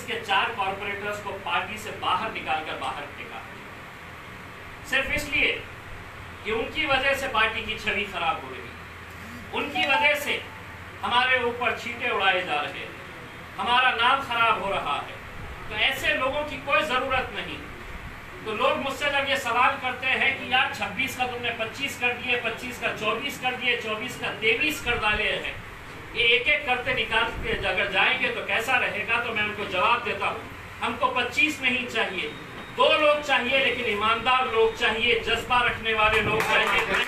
के 4 कॉरपोरेटर्स को पार्टी से बाहर निकालकर बाहर फेंका, सिर्फ इसलिए कि उनकी वजह से पार्टी की छवि खराब हो रही, उनकी वजह से हमारे ऊपर छींटे उड़ाए जा रहे हैं, हमारा नाम खराब हो रहा है। तो ऐसे लोगों की कोई ज़रूरत नहीं। तो लोग मुझसे जब ये सवाल करते हैं कि यार 26 का तुमने 25 कर दिए, 25 का 24 कर दिए, 24 का 23 कर डाले हैं, ये एक एक करते निकालते अगर जाएंगे तो कैसा रहेगा? तो मैं उनको जवाब देता हूँ, हमको 25 नहीं चाहिए, 2 लोग चाहिए, लेकिन ईमानदार लोग चाहिए, जज्बा रखने वाले लोग चाहिए,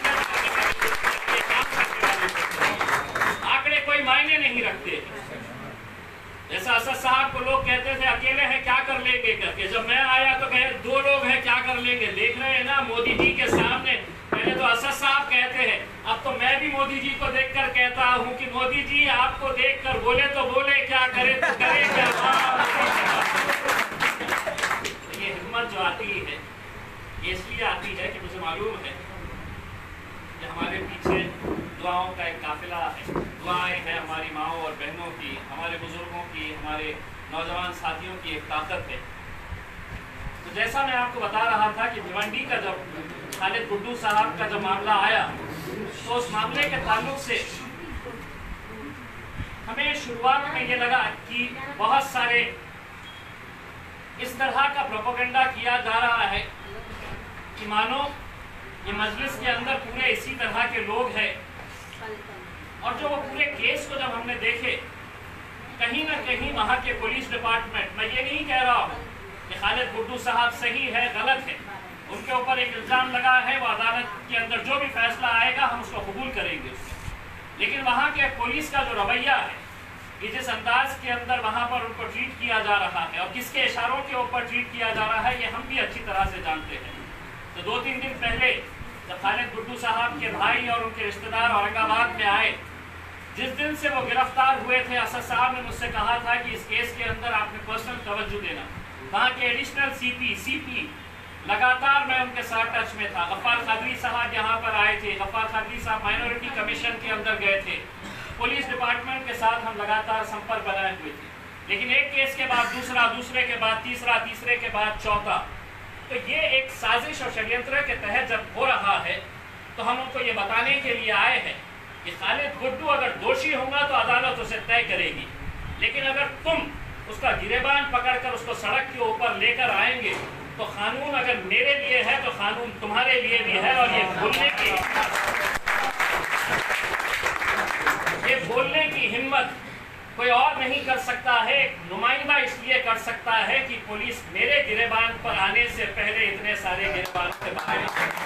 आंकड़े कोई मायने नहीं रखते। जैसा असद साहब को लोग कहते थे अकेले हैं क्या कर लेंगे करके, जब मैं आया तो कहे 2 लोग हैं क्या कर लेंगे। देख रहे हैं ना मोदी जी के सामने, पहले तो असद साहब कहते हैं, अब तो मैं भी मोदी जी को देखकर कहता हूं कि मोदी जी आपको देखकर बोले तो बोले, क्या करे तो करे क्या। ये हिम्मत जो आती है ये इसलिए आती है कि मुझे मालूम है कि हमारे पीछे दुआओं का एक काफिला है, दुआएं हैं हमारी माओं और बहनों की, हमारे बुजुर्गों की, हमारे नौजवान साथियों की एक ताकत है। तो जैसा मैं आपको बता रहा था कि भिवंडी का जब खालिद गुड्डू साहब का जब मामला आया तो उस मामले के ताल्लुक से हमें शुरुआत में ये लगा कि बहुत सारे इस तरह का प्रोपेगेंडा किया जा रहा है कि मानो ये मजलिस के अंदर पूरे इसी तरह के लोग हैं। और जो वो पूरे केस को जब हमने देखे, कहीं ना कहीं वहाँ के पुलिस डिपार्टमेंट, मैं ये नहीं कह रहा हूँ कि खालिद गुड्डू साहब सही है गलत है, उनके ऊपर एक इल्ज़ाम लगा है, वो अदालत के अंदर जो भी फैसला आएगा हम उसको कबूल करेंगे, लेकिन वहाँ के पुलिस का जो रवैया है कि जिस अंदाज के अंदर वहाँ पर उनको ट्रीट किया जा रहा है और किसके इशारों के ऊपर ट्रीट किया जा रहा है, ये हम भी अच्छी तरह से जानते हैं। तो 2-3 दिन पहले जब खालिद गुड्डू साहब के भाई और उनके रिश्तेदार औरंगाबाद में आए, जिस दिन से वो गिरफ्तार हुए थे, असद साहब ने मुझसे कहा था कि इस केस के अंदर आपने पर्सनल तवज्जो देना। वहाँ के एडिशनल सीपी लगातार मैं उनके साथ टच में था। गफ्फार कादरी साहब यहाँ पर आए थे, गफ्फार कादरी साहब माइनॉरिटी कमीशन के अंदर गए थे, पुलिस डिपार्टमेंट के साथ हम लगातार संपर्क बनाए हुए थे। लेकिन एक केस के बाद दूसरा, दूसरे के बाद तीसरा, तीसरे के बाद चौथा, तो ये एक साजिश और षड्यंत्र के तहत जब हो रहा है तो हम उनको ये बताने के लिए आए हैं कि खालिद गुड्डू अगर दोषी होगा तो अदालत उसे तय करेगी, लेकिन अगर तुम उसका गिरेबान पकड़कर उसको सड़क के ऊपर लेकर आएंगे तो कानून अगर मेरे लिए है तो कानून तुम्हारे लिए भी है। और ये बोलने की हिम्मत कोई और नहीं कर सकता है, नुमाइंदा इसलिए कर सकता है कि पुलिस मेरे गिरेबान पर आने से पहले इतने सारे गिरेबान से बाहर।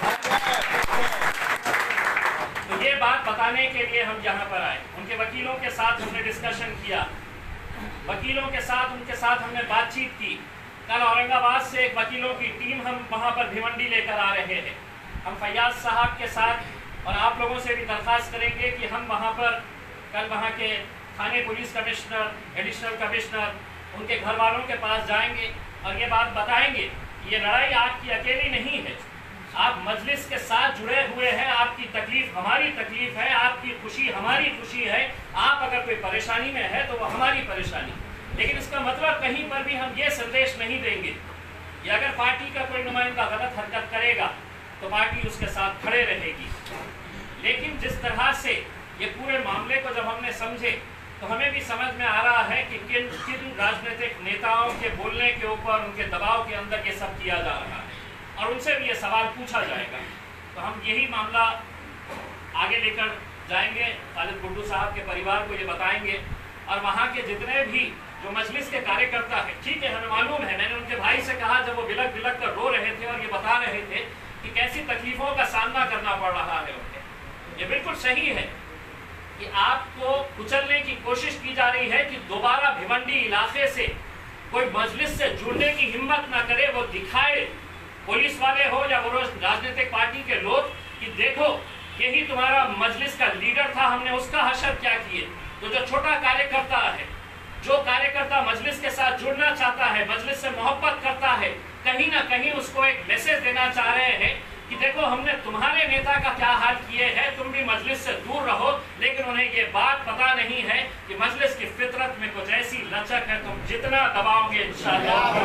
तो ये बात बताने के लिए हम यहाँ पर आए। उनके वकीलों के साथ हमने डिस्कशन किया, वकीलों के साथ उनके साथ हमने बातचीत की। कल औरंगाबाद से एक वकीलों की टीम हम वहाँ पर भिवंडी लेकर आ रहे हैं। हम फैयाज साहब के साथ और आप लोगों से भी दरख्वास्त करेंगे कि हम वहाँ पर कल वहाँ के थाने पुलिस कमिश्नर, एडिशनल कमिश्नर, उनके घर वालों के पास जाएंगे और ये बात बताएंगे कि ये लड़ाई आपकी अकेली नहीं है, आप मजलिस के साथ जुड़े हुए हैं, आपकी तकलीफ हमारी तकलीफ है, आपकी खुशी हमारी खुशी है। आप अगर कोई परेशानी में है तो वो हमारी परेशानी, लेकिन इसका मतलब कहीं पर भी हम ये संदेश नहीं देंगे कि अगर पार्टी का कोई नुमाइंदा गलत हरकत करेगा तो पार्टी उसके साथ खड़े रहेगी। लेकिन जिस तरह से ये पूरे मामले को जब हमने समझे तो हमें भी समझ में आ रहा है कि किन राजनीतिक नेताओं के बोलने के ऊपर, उनके दबाव के अंदर ये सब किया जा रहा है और उनसे भी ये सवाल पूछा जाएगा। तो हम यही मामला आगे लेकर जाएंगे, खालिद गुड्डू साहब के परिवार को ये बताएंगे और वहाँ के जितने भी जो मजलिस के कार्यकर्ता है, ठीक है हमें मालूम है, मैंने उनके भाई से कहा जब वो बिलक बिलक कर रो रहे थे और ये बता रहे थे कि कैसी तकलीफों का सामना करना पड़ रहा है उन्हें, ये बिल्कुल सही है कि आपको कुचलने की कोशिश की जा रही है कि दोबारा भिवंडी इलाके से कोई मजलिस से जुड़ने की हिम्मत ना करे, वो दिखाए, पुलिस वाले हो या वो राजनीतिक पार्टी के लोग, कि देखो यही तुम्हारा मजलिस का लीडर था, हमने उसका हशर क्या किए। तो जो छोटा कार्यकर्ता है, जो कार्यकर्ता मजलिस के साथ जुड़ना चाहता है, मजलिस से मोहब्बत करता है, कहीं ना कहीं उसको एक मैसेज देना चाह रहे हैं कि देखो हमने तुम्हारे नेता का क्या हाल किए है, तुम भी मजलिस से दूर रहो। लेकिन उन्हें ये बात पता नहीं है कि मजलिस की फितरत में कुछ ऐसी लचक है, तुम जितना दबाओगे इंशाअल्लाह।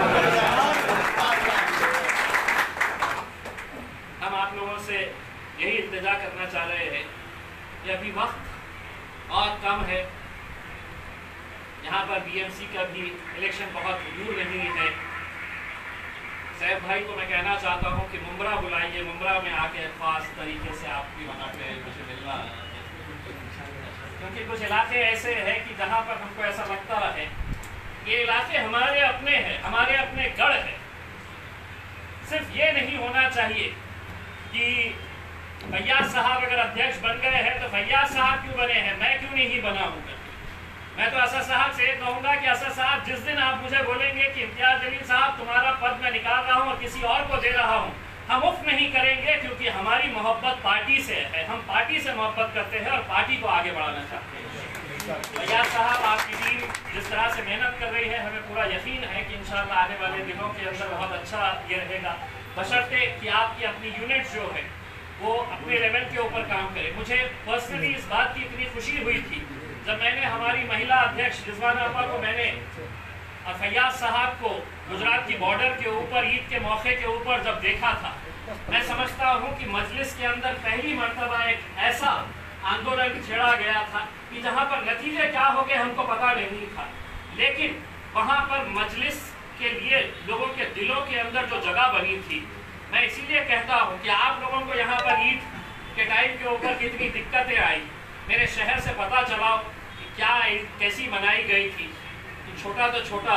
हम आप लोगों से यही इल्तिजा करना चाह रहे हैं कि अभी वक्त और कम है, यहाँ पर बीएमसी का भी इलेक्शन बहुत दूर नहीं है। सैफ भाई को मैं कहना चाहता हूँ कि मुंब्रा बुलाइए, मुंब्रा में आके खास तरीके से आपकी वहाँ पे मुझे मिलना है, क्योंकि कुछ इलाके ऐसे हैं कि जहाँ पर हमको ऐसा लगता है ये इलाके हमारे अपने हैं, हमारे अपने गढ़ है। सिर्फ ये नहीं होना चाहिए कि फैयाज साहब अगर अध्यक्ष बन गए हैं तो फैयाज साहब क्यों बने हैं, मैं क्यों नहीं बना हूँ। मैं तो असद साहब से कहूँगा कि असद साहब जिस दिन आप मुझे बोलेंगे कि इम्तियाज जलील साहब तुम्हारा पद मैं निकाल रहा हूँ और किसी और को दे रहा हूँ, हम उफ नहीं करेंगे, क्योंकि हमारी मोहब्बत पार्टी से है। हम पार्टी से मोहब्बत करते हैं और पार्टी को आगे बढ़ाना चाहते हैं। फैयाज साहब आपकी टीम जिस तरह से मेहनत कर रही है, हमें पूरा यकीन है कि इंशाअल्लाह आने वाले दिनों के अंदर बहुत अच्छा ये रहेगा, बशर्ते कि आपकी अपनी यूनिट जो है वो अपने लेवल के ऊपर काम करे। मुझे पर्सनली इस बात की इतनी खुशी हुई थी जब मैंने हमारी महिला अध्यक्ष रिजवाना अम्मा को मैंने और फैयाज साहब को गुजरात की बॉर्डर के ऊपर ईद के मौके के ऊपर जब देखा था। मैं समझता हूँ कि मजलिस के अंदर पहली मर्तबा एक ऐसा आंदोलन छेड़ा गया था कि जहाँ पर नतीजे क्या हो गए हमको पता नहीं था, लेकिन वहाँ पर मजलिस के लिए लोगों के दिलों के अंदर जो जगह बनी थी। मैं इसीलिए कहता हूँ कि आप लोगों को यहाँ पर ईद के टाइम के ऊपर कितनी दिक्कतें आई, मेरे शहर से पता चलाओ कि क्या कैसी मनाई गई थी। कि छोटा तो छोटा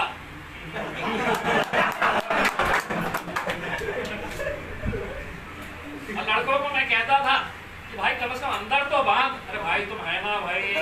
और लड़कों को मैं कहता था कि भाई कम से कम अंदर तो बांध, अरे भाई तुम है ना भाई,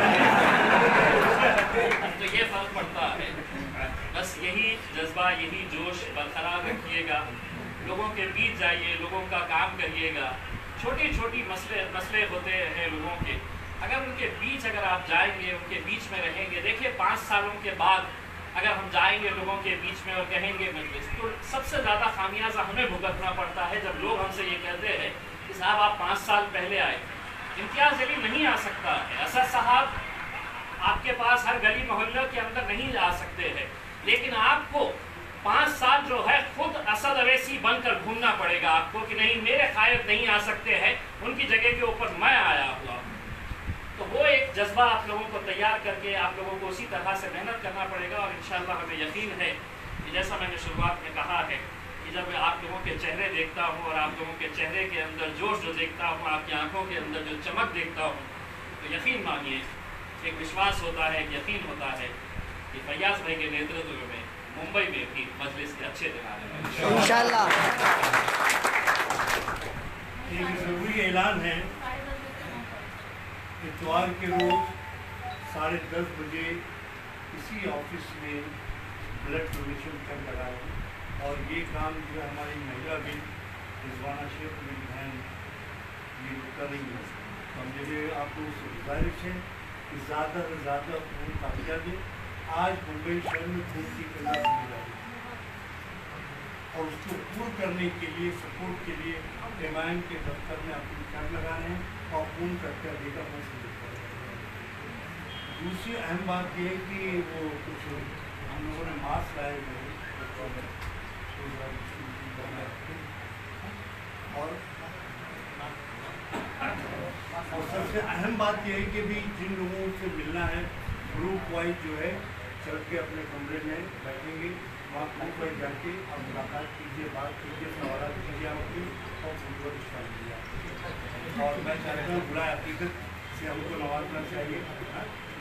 तो ये फर्क पड़ता है। बस यही जज्बा, यही जोश बरकरार रखिएगा, लोगों के बीच जाइए, लोगों का काम करिएगा। छोटी छोटी मसले होते हैं लोगों के, अगर उनके बीच अगर आप जाएंगे, उनके बीच में रहेंगे। देखिए 5 सालों के बाद अगर हम जाएंगे लोगों के बीच में और कहेंगे मजलिस, तो सबसे ज़्यादा खामियाजा हमें भुगतना पड़ता है जब लोग हमसे ये कहते हैं कि साहब आप 5 साल पहले आए। इम्तियाज जलील नहीं आ सकता है, असद साहब आपके पास हर गली मोहल्ले के अंदर नहीं जा सकते हैं, लेकिन आपको 5 साल जो है खुद असद अवैसी बनकर घूमना पड़ेगा आपको कि नहीं मेरे कायद नहीं आ सकते हैं, उनकी जगह के ऊपर मैं आया हुआ। तो वो एक जज्बा आप लोगों को तैयार करके आप लोगों को उसी तरह से मेहनत करना पड़ेगा। और इंशाअल्लाह हमें यकीन है कि जैसा मैंने शुरुआत में कहा है कि जब मैं आप लोगों के चेहरे देखता हूँ और आप लोगों के चेहरे के अंदर जोश जो देखता हूँ, आपकी आंखों के अंदर जो चमक देखता हूँ, तो यकीन मानिए एक विश्वास होता है, एक यकीन होता है कि फैयाज भाई के नेतृत्व में मुंबई में भी मजलिस के अच्छे दिन आने वाले हैं इंशाअल्लाह। एक जरूरी ऐलान है, इतवार के रोज 10:30 बजे इसी ऑफिस में ब्लड डोनेशन कैंप लगाए और ये काम जो हमारी महिला भी रिजवाना शेख मेरी बहन ये कर रही है। तो मेरे आप लोगों से गुजारिश है कि ज़्यादा से ज़्यादा खून काफिया दें। आज मुंबई शहर में खून की किल्लत मिल रही है और उसको पूर्ण करने के लिए सपोर्ट के लिए एमआईएम के दफ्तर में अपनी कैंप लगा रहे हैं और पूर्ण करके देगा मैं शुरू कर रहे हैं। दूसरी अहम बात यह है कि वो कुछ हम लोगों ने मास्क लाए हुए और सबसे अहम बात यह है कि भी जिन लोगों से मिलना है ग्रुप वाइज जो है चल के अपने कमरे में बैठेंगे, वहाँ ग्रुप वाइज जाके आप मुलाकात कीजिए, बात कीजिए, सवाल कीजिए आपकी और उनको रिस्पॉन्स कीजिए। और मैं चाहता हूँ बुरा हकीकत से हमको नवाजना चाहिए।